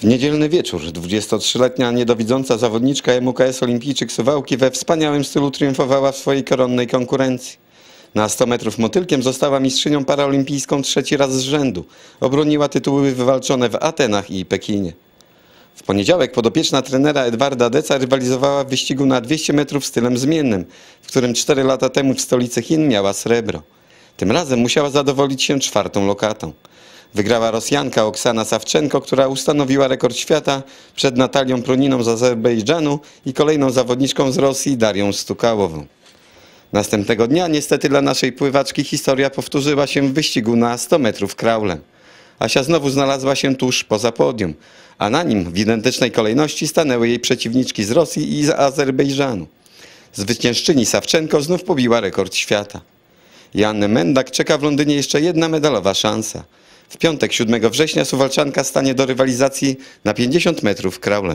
W niedzielny wieczór 23-letnia niedowidząca zawodniczka MUKS Olimpijczyk Suwałki we wspaniałym stylu triumfowała w swojej koronnej konkurencji. Na 100 metrów motylkiem została mistrzynią paraolimpijską trzeci raz z rzędu. Obroniła tytuły wywalczone w Atenach i Pekinie. W poniedziałek podopieczna trenera Edwarda Deca rywalizowała w wyścigu na 200 metrów stylem zmiennym, w którym 4 lata temu w stolicy Chin miała srebro. Tym razem musiała zadowolić się czwartą lokatą. Wygrała Rosjanka Oksana Sawczenko, która ustanowiła rekord świata przed Natalią Pruniną z Azerbejdżanu i kolejną zawodniczką z Rosji Darią Stukałową. Następnego dnia niestety dla naszej pływaczki historia powtórzyła się w wyścigu na 100 metrów kraulem. Asia znowu znalazła się tuż poza podium, a na nim w identycznej kolejności stanęły jej przeciwniczki z Rosji i z Azerbejdżanu. Zwyciężczyni Sawczenko znów pobiła rekord świata. Joannę Mendak czeka w Londynie jeszcze jedna medalowa szansa. W piątek 7 września Suwalczanka stanie do rywalizacji na 50 metrów kraulem.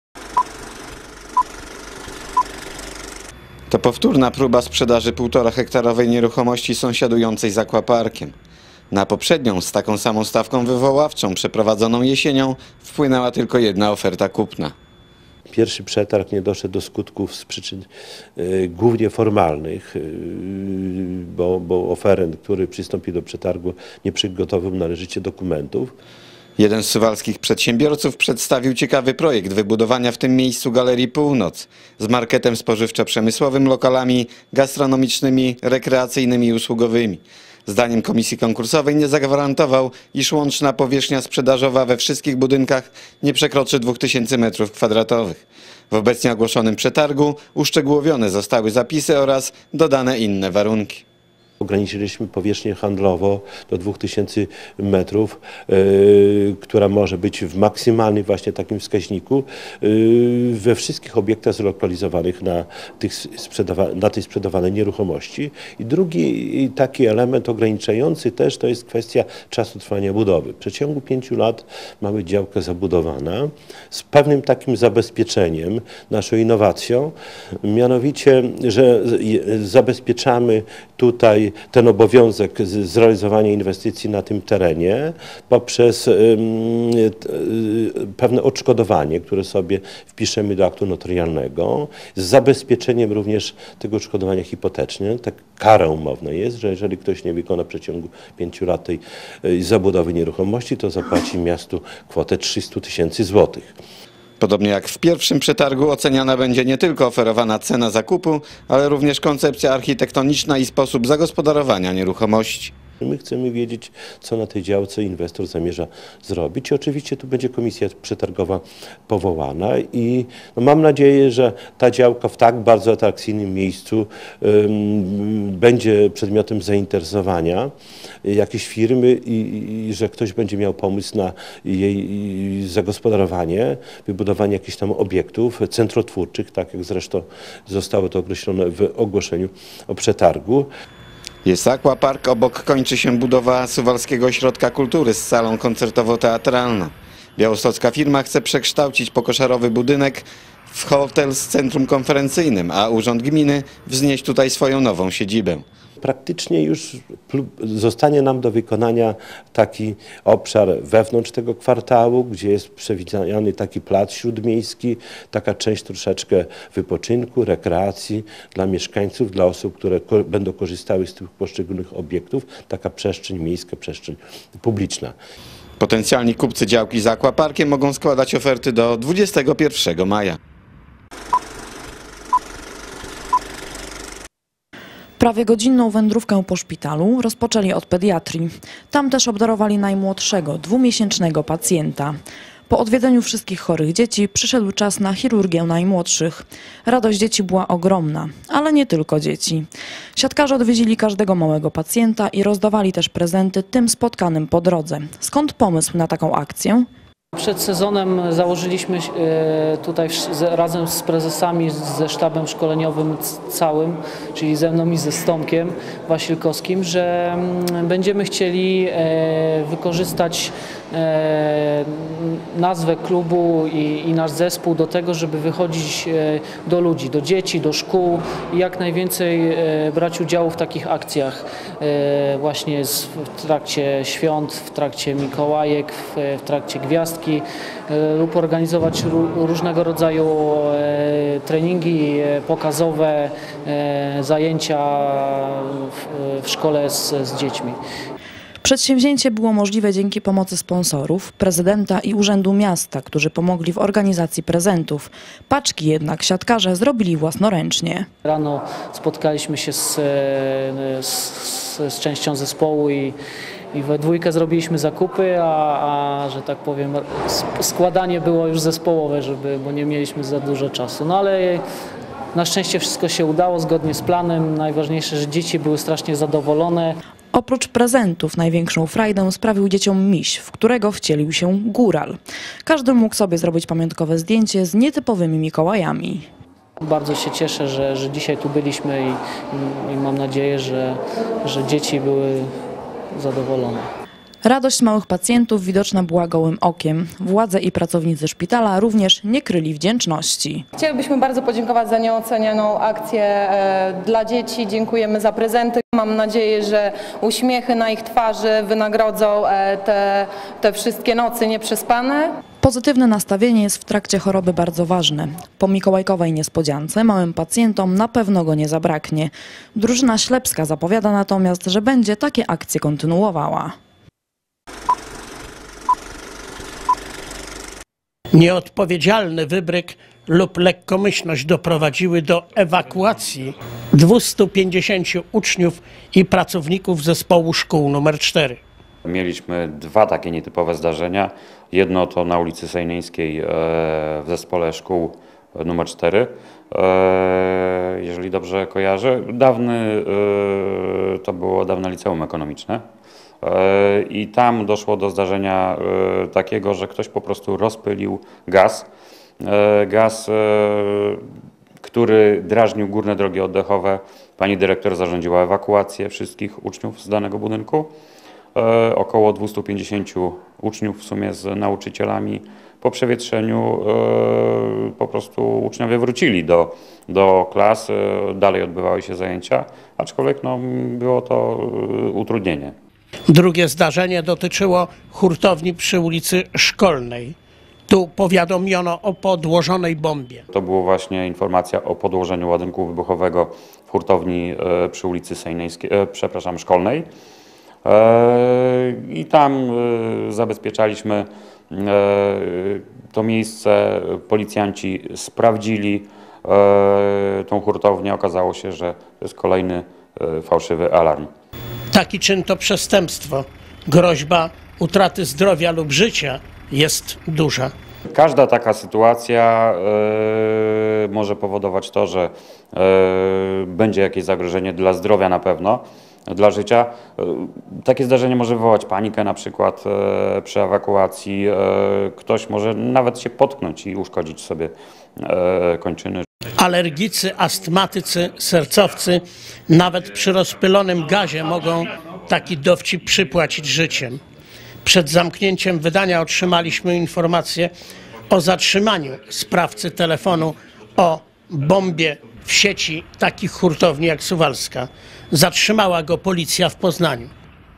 To powtórna próba sprzedaży 1,5-hektarowej nieruchomości sąsiadującej z akwaparkiem. Na poprzednią z taką samą stawką wywoławczą przeprowadzoną jesienią wpłynęła tylko jedna oferta kupna. Pierwszy przetarg nie doszedł do skutków z przyczyn głównie formalnych, bo oferent, który przystąpił do przetargu, nie przygotował należycie dokumentów. Jeden z suwalskich przedsiębiorców przedstawił ciekawy projekt wybudowania w tym miejscu Galerii Północ z marketem spożywczo-przemysłowym, lokalami gastronomicznymi, rekreacyjnymi i usługowymi. Zdaniem komisji konkursowej nie zagwarantował, iż łączna powierzchnia sprzedażowa we wszystkich budynkach nie przekroczy 2000 m2. W obecnie ogłoszonym przetargu uszczegółowione zostały zapisy oraz dodane inne warunki. Ograniczyliśmy powierzchnię handlową do 2000 metrów, która może być w maksymalnym właśnie takim wskaźniku we wszystkich obiektach zlokalizowanych na tej sprzedawanej nieruchomości. I drugi taki element ograniczający też to jest kwestia czasu trwania budowy. W przeciągu 5 lat mamy działkę zabudowana z pewnym takim zabezpieczeniem, naszą innowacją, mianowicie, że zabezpieczamy tutaj ten obowiązek zrealizowania inwestycji na tym terenie poprzez pewne odszkodowanie, które sobie wpiszemy do aktu notarialnego, z zabezpieczeniem również tego odszkodowania hipotecznego. Tak, kara umowna jest, że jeżeli ktoś nie wykona w przeciągu 5 lat tej zabudowy nieruchomości, to zapłaci miastu kwotę 300 000 złotych. Podobnie jak w pierwszym przetargu oceniana będzie nie tylko oferowana cena zakupu, ale również koncepcja architektoniczna i sposób zagospodarowania nieruchomości. My chcemy wiedzieć, co na tej działce inwestor zamierza zrobić. I oczywiście tu będzie komisja przetargowa powołana i mam nadzieję, że ta działka w tak bardzo atrakcyjnym miejscu będzie przedmiotem zainteresowania jakiejś firmy i że ktoś będzie miał pomysł na jej zagospodarowanie, wybudowanie jakichś tam obiektów centrotwórczych, tak jak zresztą zostało to określone w ogłoszeniu o przetargu. Jest akwapark, obok kończy się budowa Suwalskiego Ośrodka Kultury z salą koncertowo-teatralną. Białostocka firma chce przekształcić pokoszarowy budynek w hotel z centrum konferencyjnym, a Urząd Gminy wznieść tutaj swoją nową siedzibę. Praktycznie już zostanie nam do wykonania taki obszar wewnątrz tego kwartału, gdzie jest przewidziany taki plac śródmiejski, taka część troszeczkę wypoczynku, rekreacji dla mieszkańców, dla osób, które będą korzystały z tych poszczególnych obiektów, taka przestrzeń miejska, przestrzeń publiczna. Potencjalni kupcy działki z akwaparkiem mogą składać oferty do 21 maja. Prawie godzinną wędrówkę po szpitalu rozpoczęli od pediatrii. Tam też obdarowali najmłodszego, 2-miesięcznego pacjenta. Po odwiedzeniu wszystkich chorych dzieci przyszedł czas na chirurgię najmłodszych. Radość dzieci była ogromna, ale nie tylko dzieci. Siatkarze odwiedzili każdego małego pacjenta i rozdawali też prezenty tym spotkanym po drodze. Skąd pomysł na taką akcję? Przed sezonem założyliśmy tutaj razem z prezesami, ze sztabem szkoleniowym całym, czyli ze mną i ze Stomkiem Wasilkowskim, że będziemy chcieli wykorzystać nazwę klubu i nasz zespół do tego, żeby wychodzić do ludzi, do dzieci, do szkół i jak najwięcej brać udziału w takich akcjach właśnie w trakcie świąt, w trakcie Mikołajek, w trakcie Gwiazdki lub organizować różnego rodzaju treningi pokazowe, zajęcia w szkole z dziećmi. Przedsięwzięcie było możliwe dzięki pomocy sponsorów, prezydenta i Urzędu Miasta, którzy pomogli w organizacji prezentów. Paczki jednak siatkarze zrobili własnoręcznie. Rano spotkaliśmy się z częścią zespołu i we dwójkę zrobiliśmy zakupy, a że tak powiem składanie było już zespołowe, bo nie mieliśmy za dużo czasu. No ale na szczęście wszystko się udało zgodnie z planem. Najważniejsze, że dzieci były strasznie zadowolone. Oprócz prezentów największą frajdę sprawił dzieciom miś, w którego wcielił się góral. Każdy mógł sobie zrobić pamiątkowe zdjęcie z nietypowymi Mikołajami. Bardzo się cieszę, że dzisiaj tu byliśmy i mam nadzieję, że dzieci były zadowolone. Radość małych pacjentów widoczna była gołym okiem. Władze i pracownicy szpitala również nie kryli wdzięczności. Chcielibyśmy bardzo podziękować za nieocenioną akcję dla dzieci. Dziękujemy za prezenty. Mam nadzieję, że uśmiechy na ich twarzy wynagrodzą te wszystkie nocy nieprzespane. Pozytywne nastawienie jest w trakcie choroby bardzo ważne. Po mikołajkowej niespodziance małym pacjentom na pewno go nie zabraknie. Drużyna ślepska zapowiada natomiast, że będzie takie akcje kontynuowała. Nieodpowiedzialny wybryk lub lekkomyślność doprowadziły do ewakuacji 250 uczniów i pracowników zespołu szkół nr 4. Mieliśmy dwa takie nietypowe zdarzenia. Jedno to na ulicy Sejneńskiej w zespole szkół nr 4, jeżeli dobrze kojarzę. To było dawne liceum ekonomiczne. I tam doszło do zdarzenia takiego, że ktoś po prostu rozpylił gaz, który drażnił górne drogi oddechowe. Pani dyrektor zarządziła ewakuację wszystkich uczniów z danego budynku. Około 250 uczniów w sumie z nauczycielami. Po przewietrzeniu po prostu uczniowie wrócili do klas, dalej odbywały się zajęcia, aczkolwiek było to utrudnienie. Drugie zdarzenie dotyczyło hurtowni przy ulicy Szkolnej. Tu powiadomiono o podłożonej bombie. To była właśnie informacja o podłożeniu ładunku wybuchowego w hurtowni przy ulicy Szkolnej. I tam zabezpieczaliśmy to miejsce. Policjanci sprawdzili tą hurtownię. Okazało się, że to jest kolejny fałszywy alarm. Taki czyn to przestępstwo. Groźba utraty zdrowia lub życia jest duża. Każda taka sytuacja może powodować to, że będzie jakieś zagrożenie dla zdrowia na pewno, dla życia. Takie zdarzenie może wywołać panikę na przykład przy ewakuacji. Ktoś może nawet się potknąć i uszkodzić sobie kończyny. Alergicy, astmatycy, sercowcy nawet przy rozpylonym gazie mogą taki dowcip przypłacić życiem. Przed zamknięciem wydania otrzymaliśmy informację o zatrzymaniu sprawcy telefonu o bombie w sieci takich hurtowni jak Suwalska. Zatrzymała go policja w Poznaniu.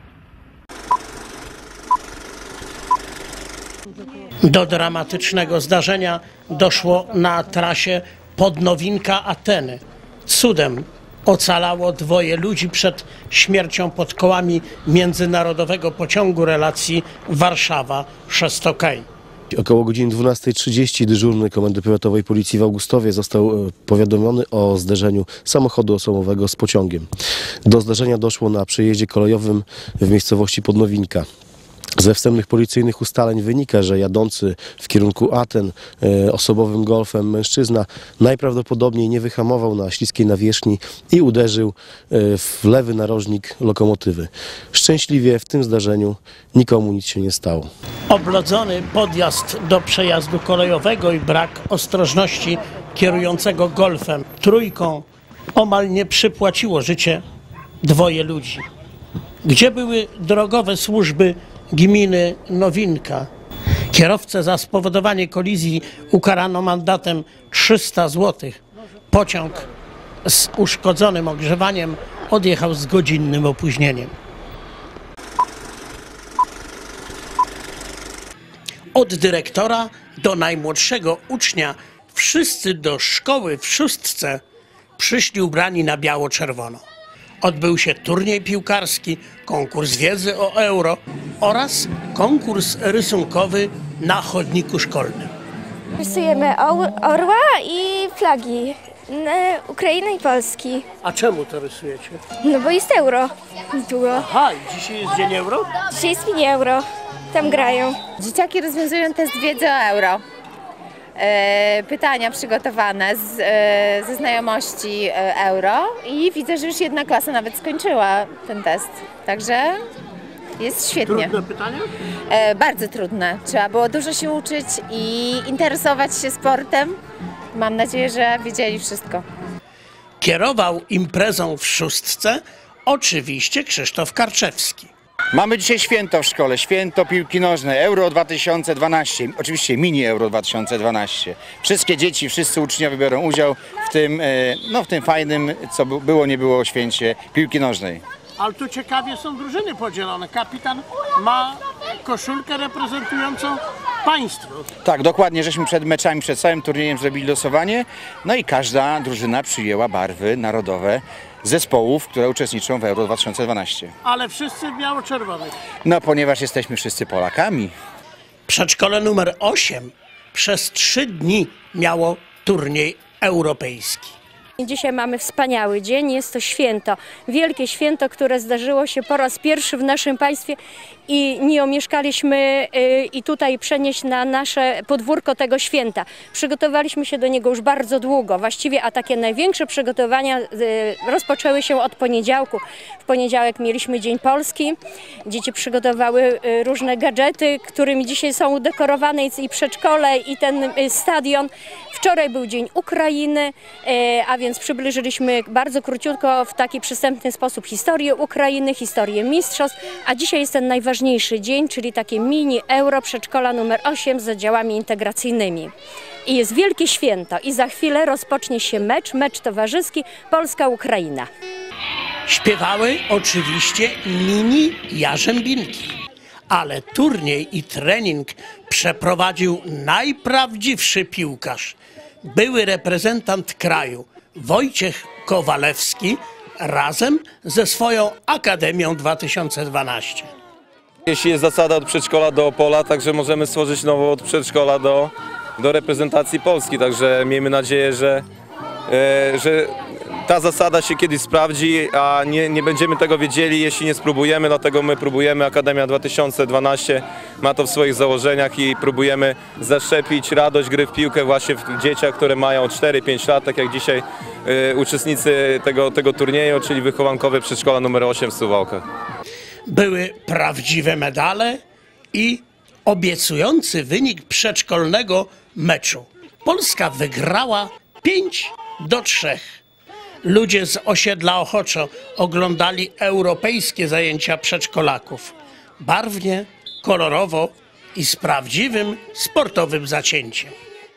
Do dramatycznego zdarzenia doszło na trasie Podnowinka-Ateny. Cudem ocalało 2 ludzi przed śmiercią pod kołami międzynarodowego pociągu relacji Warszawa-Szestokej. Około godziny 12:30 dyżurny Komendy Powiatowej Policji w Augustowie został powiadomiony o zderzeniu samochodu osobowego z pociągiem. Do zdarzenia doszło na przejeździe kolejowym w miejscowości Podnowinka. Ze wstępnych policyjnych ustaleń wynika, że jadący w kierunku Aten osobowym golfem mężczyzna najprawdopodobniej nie wyhamował na śliskiej nawierzchni i uderzył w lewy narożnik lokomotywy. Szczęśliwie w tym zdarzeniu nikomu nic się nie stało. Oblodzony podjazd do przejazdu kolejowego i brak ostrożności kierującego golfem trójką omal nie przypłaciło życie 2 ludzi. Gdzie były drogowe służby gminy Nowinka. Kierowcę za spowodowanie kolizji ukarano mandatem 300 zł. Pociąg z uszkodzonym ogrzewaniem odjechał z godzinnym opóźnieniem. Od dyrektora do najmłodszego ucznia wszyscy do szkoły w Szóstce przyszli ubrani na biało-czerwono. Odbył się turniej piłkarski, konkurs wiedzy o euro oraz konkurs rysunkowy na chodniku szkolnym. Rysujemy orła i flagi Ukrainy i Polski. A czemu to rysujecie? No bo jest euro niedługo. Aha, i dzisiaj jest dzień euro? Dzisiaj jest mini euro. Tam grają. Dzieciaki rozwiązują test wiedzy o euro. Pytania przygotowane ze znajomości euro i widzę, że już jedna klasa nawet skończyła ten test. Także jest świetnie. Trudne pytania? Bardzo trudne. Trzeba było dużo się uczyć i interesować się sportem. Mam nadzieję, że wiedzieli wszystko. Kierował imprezą w Szóstce oczywiście Krzysztof Karczewski. Mamy dzisiaj święto w szkole, święto piłki nożnej, Euro 2012, oczywiście mini Euro 2012. Wszystkie dzieci, wszyscy uczniowie biorą udział w tym fajnym, co było, nie było święcie piłki nożnej. Ale tu ciekawie są drużyny podzielone. Kapitan ma koszulkę reprezentującą państwo. Tak, dokładnie, żeśmy przed meczami, przed całym turniejem zrobili losowanie, no i każda drużyna przyjęła barwy narodowe zespołów, które uczestniczą w Euro 2012. Ale wszyscy w biało-czerwonych. No, ponieważ jesteśmy wszyscy Polakami. Przedszkole numer 8 przez 3 dni miało turniej europejski. Dzisiaj mamy wspaniały dzień, jest to święto, wielkie święto, które zdarzyło się po raz pierwszy w naszym państwie i nie omieszkaliśmy i tutaj przenieść na nasze podwórko tego święta. Przygotowaliśmy się do niego już bardzo długo, właściwie, a takie największe przygotowania rozpoczęły się od poniedziałku. W poniedziałek mieliśmy Dzień Polski, dzieci przygotowały różne gadżety, którymi dzisiaj są udekorowane i przedszkole, i ten stadion. Wczoraj był Dzień Ukrainy, a więc przybliżyliśmy bardzo króciutko w taki przystępny sposób historię Ukrainy, historię mistrzostw, a dzisiaj jest ten najważniejszy dzień, czyli takie mini euro przedszkola numer 8 z oddziałami integracyjnymi. I jest wielkie święto i za chwilę rozpocznie się mecz towarzyski Polska-Ukraina. Śpiewały oczywiście mini jarzębinki, ale turniej i trening przeprowadził najprawdziwszy piłkarz, były reprezentant kraju Wojciech Kowalewski razem ze swoją Akademią 2012. Jeśli jest zasada od przedszkola do Opola, także możemy stworzyć nową od przedszkola do reprezentacji Polski. Także miejmy nadzieję, że ta zasada się kiedyś sprawdzi, a nie będziemy tego wiedzieli, jeśli nie spróbujemy. Dlatego my próbujemy, Akademia 2012 ma to w swoich założeniach i próbujemy zaszczepić radość gry w piłkę właśnie w dzieciach, które mają 4-5 lat, tak jak dzisiaj uczestnicy tego turnieju, czyli wychowankowe przedszkola numer 8 w Suwałkach. Były prawdziwe medale i obiecujący wynik przedszkolnego meczu. Polska wygrała 5-3. Ludzie z osiedla Ochoczo oglądali europejskie zajęcia przedszkolaków. Barwnie, kolorowo i z prawdziwym sportowym zacięciem.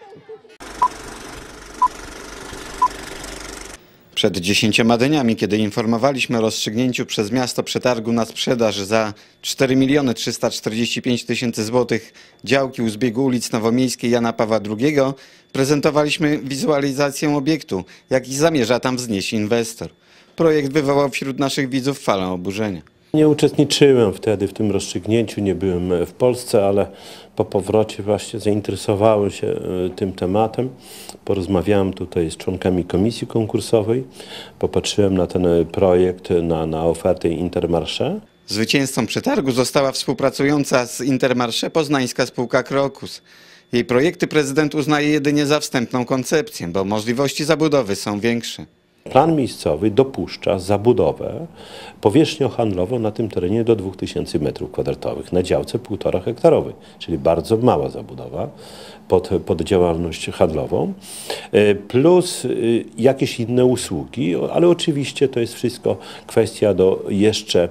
Przed 10 dniami, kiedy informowaliśmy o rozstrzygnięciu przez miasto przetargu na sprzedaż za 4 345 000 złotych działki u zbiegu ulic Nowomiejskiej Jana Pawła II, prezentowaliśmy wizualizację obiektu, jaki zamierza tam wznieść inwestor. Projekt wywołał wśród naszych widzów falę oburzenia. Nie uczestniczyłem wtedy w tym rozstrzygnięciu, nie byłem w Polsce, ale po powrocie właśnie zainteresowałem się tym tematem. Porozmawiałem tutaj z członkami komisji konkursowej, popatrzyłem na ten projekt, na ofertę Intermarché. Zwycięzcą przetargu została współpracująca z Intermarché poznańska spółka Krokus. Jej projekty prezydent uznaje jedynie za wstępną koncepcję, bo możliwości zabudowy są większe. Plan miejscowy dopuszcza zabudowę powierzchnią handlową na tym terenie do 2000 m2 na działce 1,5 hektarowej, czyli bardzo mała zabudowa pod działalność handlową, plus jakieś inne usługi, ale oczywiście to jest wszystko kwestia do jeszcze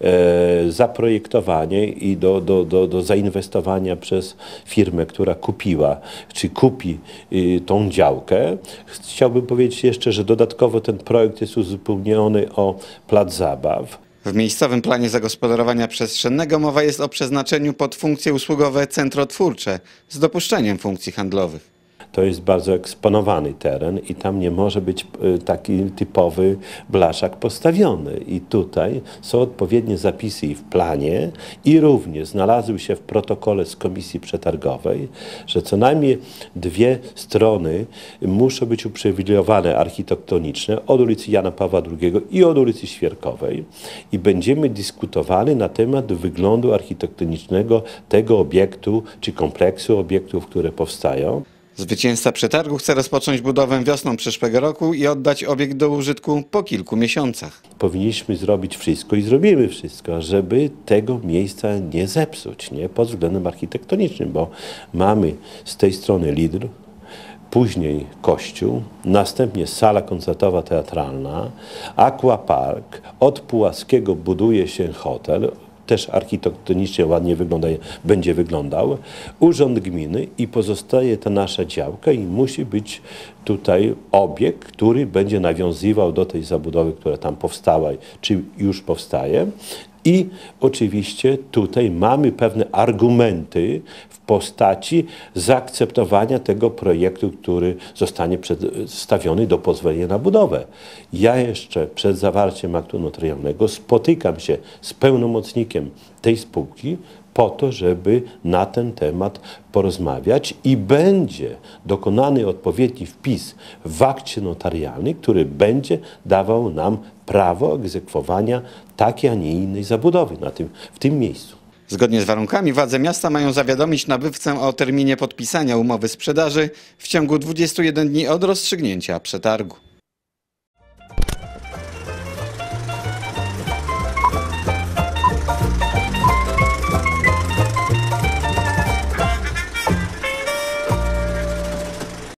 zaprojektowania i do zainwestowania przez firmę, która kupiła, czy kupi tą działkę. Chciałbym powiedzieć jeszcze, że dodatkowo ten projekt jest uzupełniony o plac zabaw. W miejscowym planie zagospodarowania przestrzennego mowa jest o przeznaczeniu pod funkcje usługowe centrotwórcze z dopuszczeniem funkcji handlowych. To jest bardzo eksponowany teren i tam nie może być taki typowy blaszak postawiony. I tutaj są odpowiednie zapisy i w planie i również znalazły się w protokole z komisji przetargowej, że co najmniej 2 strony muszą być uprzywilejowane architektoniczne od ulicy Jana Pawła II i od ulicy Świerkowej i będziemy dyskutowali na temat wyglądu architektonicznego tego obiektu czy kompleksu obiektów, które powstają. Zwycięzca przetargu chce rozpocząć budowę wiosną przyszłego roku i oddać obiekt do użytku po kilku miesiącach. Powinniśmy zrobić wszystko i zrobimy wszystko, żeby tego miejsca nie zepsuć, nie pod względem architektonicznym, bo mamy z tej strony Lidl, później kościół, następnie sala koncertowa teatralna, aquapark, od Pułaskiego buduje się hotel, też architektonicznie ładnie będzie wyglądał, urząd gminy i pozostaje ta nasza działka i musi być tutaj obiekt, który będzie nawiązywał do tej zabudowy, która tam powstała, czy już powstaje. I oczywiście tutaj mamy pewne argumenty w postaci zaakceptowania tego projektu, który zostanie przedstawiony do pozwolenia na budowę. Ja jeszcze przed zawarciem aktu notarialnego spotykam się z pełnomocnikiem tej spółki po to, żeby na ten temat porozmawiać i będzie dokonany odpowiedni wpis w akcie notarialnym, który będzie dawał nam prawo egzekwowania takiej, a nie innej zabudowy w tym miejscu. Zgodnie z warunkami władze miasta mają zawiadomić nabywcę o terminie podpisania umowy sprzedaży w ciągu 21 dni od rozstrzygnięcia przetargu.